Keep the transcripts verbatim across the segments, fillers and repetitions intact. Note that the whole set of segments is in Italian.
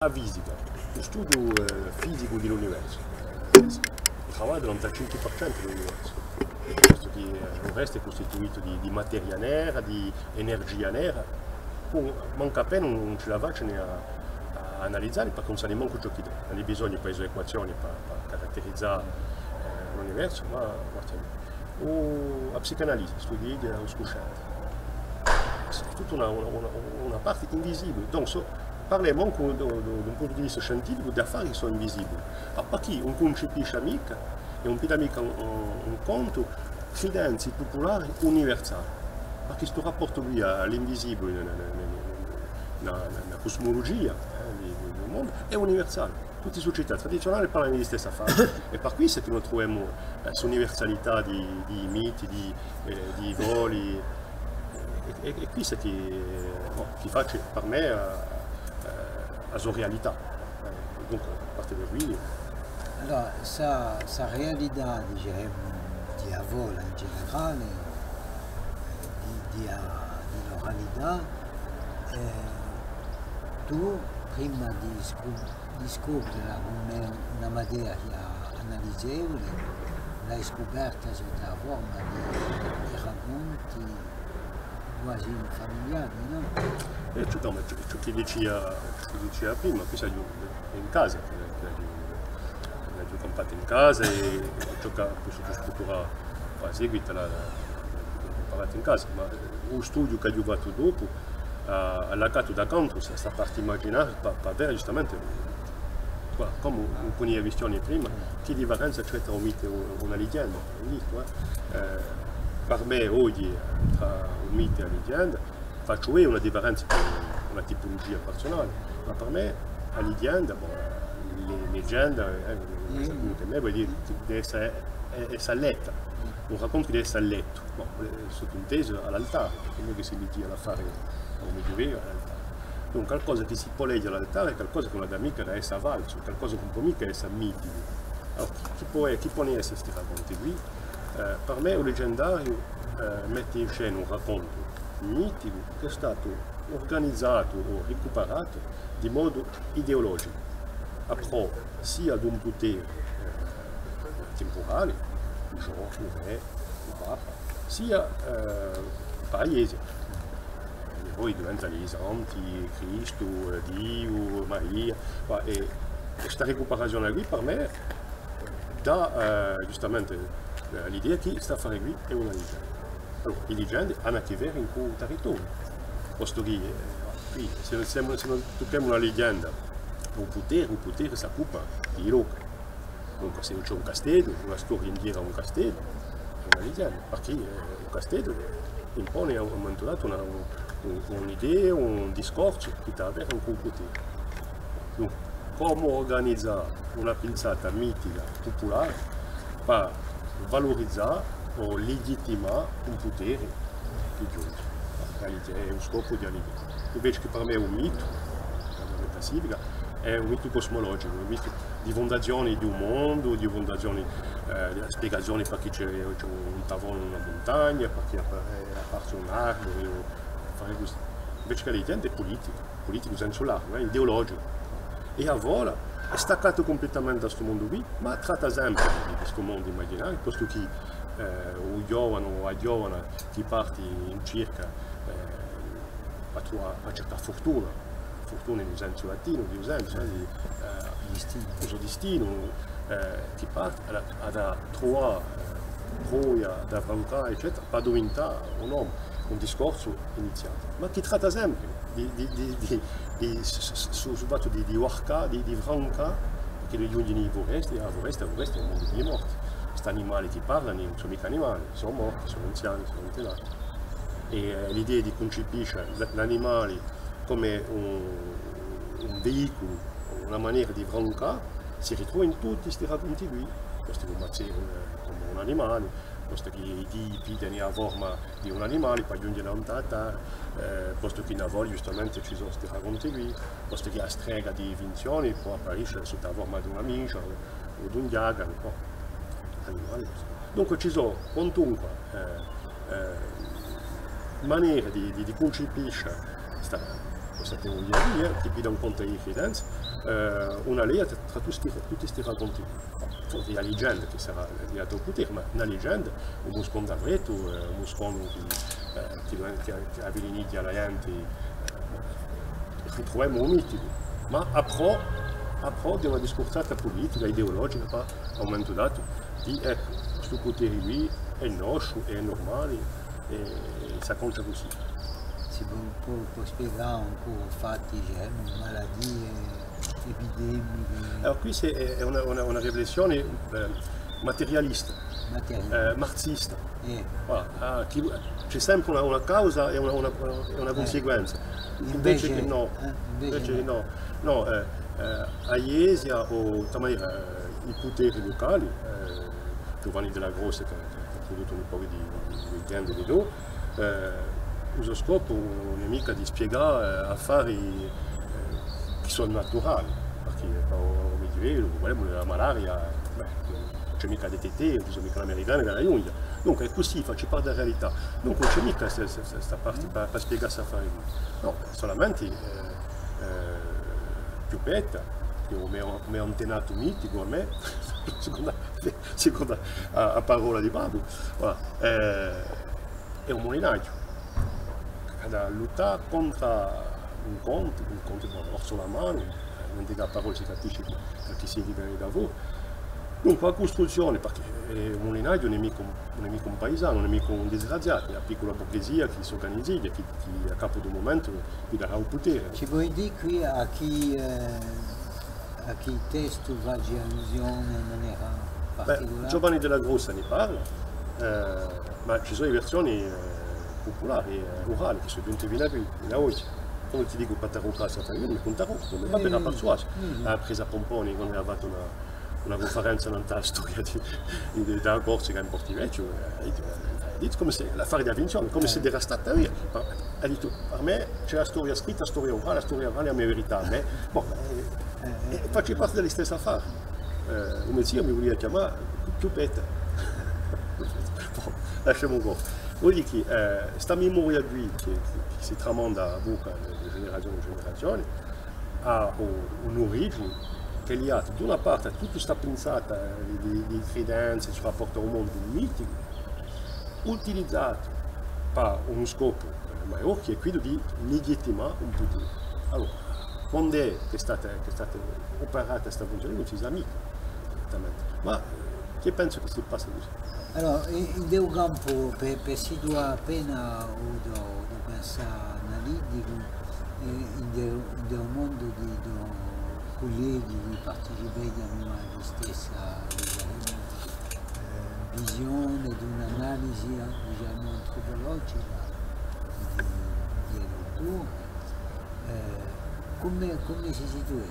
La fisica, lo studio eh, fisico dell'universo, lavora il novantacinque per cento dell'universo, questo che eh, il resto è costituito di, di materia nera, di energia nera, manca appena non ce la faccio a, a analizzare perché non sa nemmeno ciò che è, non ha bisogno di queste equazioni per, per caratterizzare eh, l'universo, ma guarda, la psicanalisi, studi lo scusciante, è tutta una, una, una parte invisibile. Donc, so, parliamo anche d'un punto di vista scientifico di affari che sono invisibili. A perché non concepisce mica e non pide mica un, un conto fidenze popolari universali. Perché questo rapporto qui all'invisibile nella cosmologia eh, del mondo è universale. Tutte le società tradizionali parlano di stessa affari e per questo che noi troviamo questa universalità di, di miti, di, eh, di voli e, e, e questo che, no, che fa per me la sua réalité. Donc, à partir de lui. Alors, sa, sa réalité, diciamo, di avola in generale, di, di, di l'oralità, eh, tu prima di, di scoprire come una materia analizzevole, l'hai scoperta sotto la forma di, di racconti quasi familiari, no? Eh, no, ma ciò che diceva, diceva prima, qui sei in casa, l'hai comprato in casa e ciò che ha strutturato a seguito l'ha imparato in casa, ma lo studio che ho fatto dopo ha allargato da canto questa parte immaginare per, per vedere giustamente, come un po' di visioni prima, che differenza c'è tra un mito e una leggenda. Eh, per me oggi tra un mito e una leggenda faccio io una differenza con una tipologia personale, ma per me la leggenda, boh, le leggende, eh, per me vuol dire che deve essere, essere letta, un racconto che deve essere letto, boh, sottinteso all'altare, quello che si legge all'affare al Medioevo all'altare. Quindi qualcosa che si può leggere all'altare è qualcosa che non ha mica da essere valso, qualcosa che non può mica essere mitico. Allora, chi può, chi può essere questi racconti qui? Eh, per me il leggendario eh, mette in scena un racconto mitico che è stato organizzato o recuperato di modo ideologico, a pro sia di un potere eh, temporale, il Jean, il re, il Papa, sia eh, paese. E poi diventano i santi, Cristo, Dio, Maria, e questa recuperazione qui per me dà eh, giustamente eh, l'idea che sta a fare qui è una leggenda. Allora, le leggende hanno a che vedere in quel territorio, posto che eh, se, se, se non tocchiamo una leggenda, un potere, un potere si occupa di loca. Dunque se c'è un castello, una storia indietro a un castello, è una leggenda, perché eh, un castello impone a un momento dato un'idea, un, un discorso che ha a vedere con quel potere. Dunque, come organizzare una pensata mitica, popolare, per valorizzare o legittimare un potere religioso, è un scopo di allegria. Invece che per me è un mito, la metafisica, è un mito cosmologico, un mito di fondazione di un mondo, di fondazione, eh, di spiegazioni perché c'è un tavolo in una montagna, perché appare un albero, fare così. Invece che la leggenda è politica, politico senso largo, è ideologico. E a vola è staccato completamente da questo mondo qui, ma tratta sempre di questo mondo immaginario, posto che Eh, o giovane o a giovane che parte in cerca eh, a, tua, a cercare fortuna, fortuna in senso latino, di senso di eh, uso destino, eh, che parte ad, ad trovare eh, proia, ad affrontare, eccetera, per diventare un uomo, un discorso iniziato, ma che tratta sempre di, di, di, di, di, su, su, di, di warca, di, di franca, che lo giunge nei foresti, la foresta, la foresta è un mondo di morti. Questi animali che parlano non sono mica animali, sono morti, sono anziani, sono antenati. E eh, l'idea di concepire l'animale come un, un veicolo, una maniera di broncare, si ritrova in tutti questi racconti qui. Questo che mazziere come un animale, questo che i tipi tenne la forma di un animale, poi giunge da un tata, eh, questo che in avolo giustamente ci sono questi racconti qui, questo che la strega di invenzioni può apparire sotto la forma di una mincia o di un diagano. No? Dunque ci sono quantunque eh, eh, maniere di, di, di concepire questa questa teoria lì, che vi dà un conto di credenza, eh, una lei tra tutti questi racconti. Forse la leggenda che sarà legata al potere, ma una leggenda, un muscone d'Albretto, un muscone che ha avvelenito alla gente, ritroviamo un mitico, ma après, après di una discorsata politica, ideologica, a un momento dato, di ecco, questo potere qui è nostro, è normale, e, e si acconcia così. Si può, può, può spiegare un po' fatti, cioè, malattie, epidemiche? Allora, qui è una, una, una riflessione eh, materialista, eh, marxista. Eh. Voilà. Ah, c'è sempre una, una causa e una, una, una conseguenza. Eh. Invece, Invece che no, eh, invece invece no. no eh, eh, a Iesia o maniera, eh, i poteri locali, eh, Giovanni della Grossa che, che ha prodotto un po' di weekend di do, eh, uso scopo non è mica di spiegare affari eh, che sono naturali, perché al Medioevo, la malaria, beh, c'è mica di tete, non c'è mica l'americana della India, dunque è così, faccio parte della realtà, dunque non c'è mica questa parte per, per spiegare questi affari, no, solamente eh, eh, più petta, come è antenato mitico a me, seconda, seconda a, a parola di Babbo, voilà, eh, è un molinaggio. Da lottare contro un conto, un conto con l'orso alla mano, non dico la parola si capisce che si liberi da voi. Dunque la costruzione, perché un molinaio non è mica un, non è mica un paesano, non è mica un disgraziato, è la piccola borghesia che si organizza, che, che a capo del momento gli darà il potere. Ci vuoi dire qui a chi, eh, a chi il testo fa allusione in maniera particolare? Beh, Giovanni della Grossa ne parla, eh, ma ci sono le versioni eh, popolari, eh, rurali, che sono giunte fino a oggi. Come ti dico, Patarocca, io mi conterò, come va per la persuaso. Ha preso a Pomponi quando ha fatto una, una conferenza nella storia di, di, della Corsica in Portivecchio, ha detto come se l'affare di avvenzione, come se era stata via. Ha detto, per me c'è la storia scritta, la storia orale, la storia orale è la mia verità, ma bon, eh, eh, faccio parte delle stesse affari. Eh, come zio mi voleva chiamare più petta. Bon, lasciamo un po'. Vuol dire che questa eh, memoria qui che, che, che si tramanda a bocca di generazione in generazione ha un'origine che è legata da una parte a tutta questa pensata di, di credenze sul rapporto al mondo mitico, utilizzato per uno scopo maggiore che è quello di legittimare un potere. Allora, quando è che è stata, che è stata operata questa funzione non si sa mica, ma che penso che si passa così. Allora, in un campo per, per situare appena o da, da pensare analitico, in un mondo di colleghi di partecipanti alla stessa diciamo, eh, visione di un'analisi diciamo, antropologica di, di Erodo, eh, come, come si situa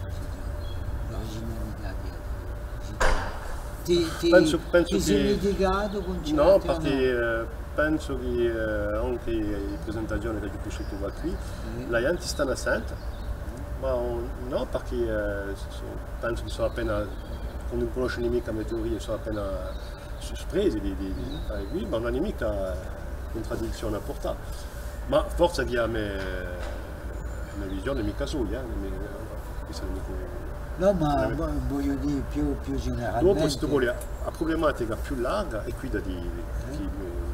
l'originalità di Erodo? Ti, ti, penso, penso ti sei che, litigato con certi no, perché eh, penso che eh, anche le presentazioni che ho conosciuto qui, mm. la gente sta assente, ma no, perché eh, so, penso che sono appena, quando non conosce mica le teorie, sono appena sorpresi di, di, di fare qui, ma non è mica contraddizione a portare. Ma forse che a me, la visione mica sola, eh, no, ma voglio dire più, più generalmente. Dopo, se tu vuoi, la problematica più larga è quella di chi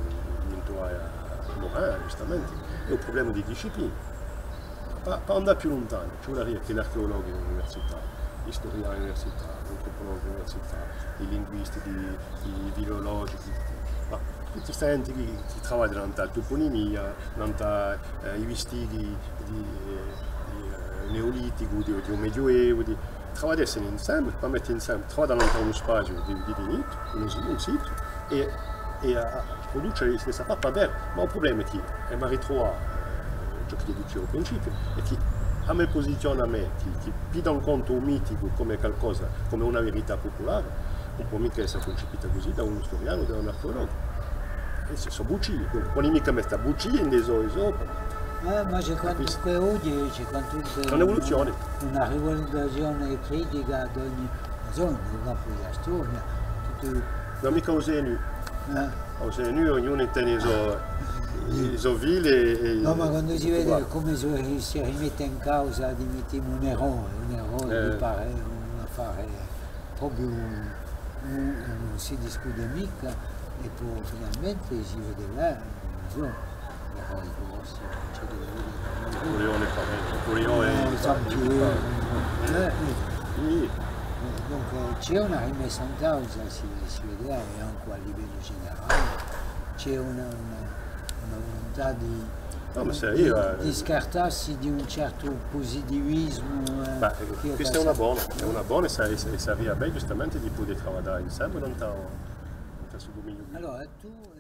a Morin, giustamente, è un problema di disciplina. Per andare più lontano, ci vuole dire che l'archeologo all'università, gli storiani all'università, l'antropologo all'università, i linguisti, i filologi, tutti questi enti che, che lavorano nella toponimia, nei vestiti di, di, di neolitico, di, di un medioevo, di, lavorano insieme, per mettere insieme, lavorano in uno spazio di, di diritto, un sito, e, e a, produce la stessa parte, va bene, ma il problema è che è mi ritrovato, ciò che dicevo al principio, è che a me posiziona a me, che, che pida in conto un mitico come qualcosa, come una verità popolare, non può mica essere concepita così da uno storiano o da un archeologo. E se sono bugie, quando mica mette bugie in dei oi sopra. Eh, ma c'è comunque oggi, c'è comunque un'evoluzione. Una rivoluzione critica di ogni zona, nel campo della storia. Tutto... Non mica Osenu. Eh. Osenu, ognuno intende Isoville e... No, ma quando si vede come si rimette in causa di mettiamo un errore, un errore Eh. mi pare un affare proprio, un- un- non si discute mica e poi finalmente si vede là, non so, errori grossi, non c'è da vedere. Napoleone pareil, Napoleone Eh, e... San Piero, eh, eh. Sì, Dunque c'è una rimessa in causa, si, si vedrà, e anche a livello generale, c'è una, una, una volontà di, No, ma se di- io, eh, di scartarsi di un certo positivismo. eh, ma che questa è una passa- buona, è una buona e sa- e sa- e serviva bene giustamente di poter lavorare insieme dans questo dominio. Allora tu